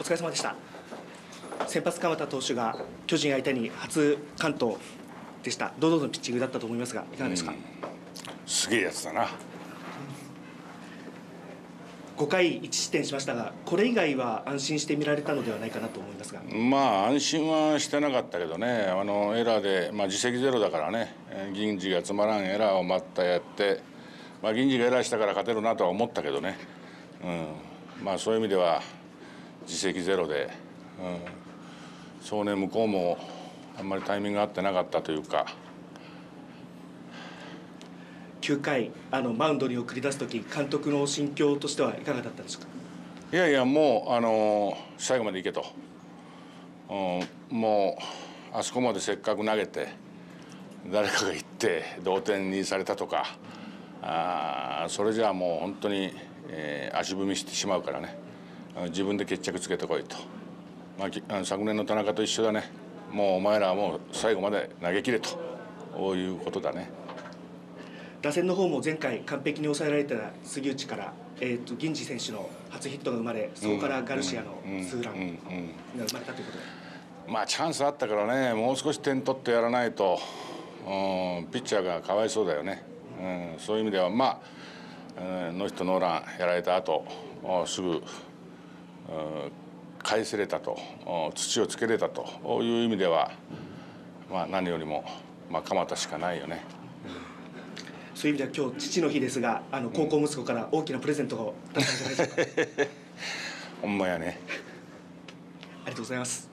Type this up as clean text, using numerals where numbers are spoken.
疲れ様でした。先発鎌田投手が巨人相手に初完投でした。堂々のピッチングだったと思いますが、いかがですか。 すげえやつだな。 5回1失点しましたが、これ以外は安心して見られたのではないかなと思いますが。 まあ安心はしてなかったけどね、エラーで、自責ゼロだからね、銀次がつまらんエラーをまたやって、銀次がエラーしたから勝てるなとは思ったけどね、そういう意味では自責ゼロで、そうね、向こうもあんまりタイミングが合ってなかったというか。 9回マウンドに送り出すとき、監督の心境としてはいかがだったでしょうか。 いやいや、もう最後までいけと、もうあそこまでせっかく投げて誰かが行って同点にされたとか、それじゃあもう本当に、足踏みしてしまうからね、自分で決着つけてこいと、昨年の田中と一緒だね。もうお前らはもう最後まで投げ切れということだね。 打線の方も前回完璧に抑えられた杉内から、銀次選手の初ヒットが生まれ、そこからガルシアのツーランが生まれたということで、 チャンスあったからね、もう少し点取ってやらないと、ピッチャーがかわいそうだよね。そういう意味ではノーヒットノーランやられた後すぐ返せれたと、土をつけれたという意味では、何よりも鎌田しかないよね。 そういう意味では今日父の日ですが、高校息子から大きなプレゼントを出したんじゃないでしょうか。 ほんまやね。 ありがとうございます。